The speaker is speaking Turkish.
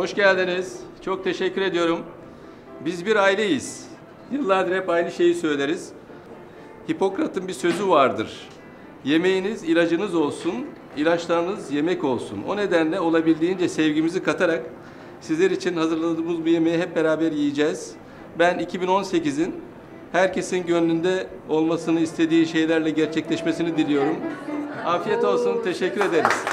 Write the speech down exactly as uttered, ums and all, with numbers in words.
Hoş geldiniz. Çok teşekkür ediyorum. Biz bir aileyiz. Yıllardır hep aynı şeyi söyleriz. Hipokrat'ın bir sözü vardır. Yemeğiniz ilacınız olsun, ilaçlarınız yemek olsun. O nedenle olabildiğince sevgimizi katarak sizler için hazırladığımız bu yemeği hep beraber yiyeceğiz. Ben iki bin on sekizin herkesin gönlünde olmasını istediği şeylerle gerçekleşmesini diliyorum. Afiyet olsun, teşekkür ederiz.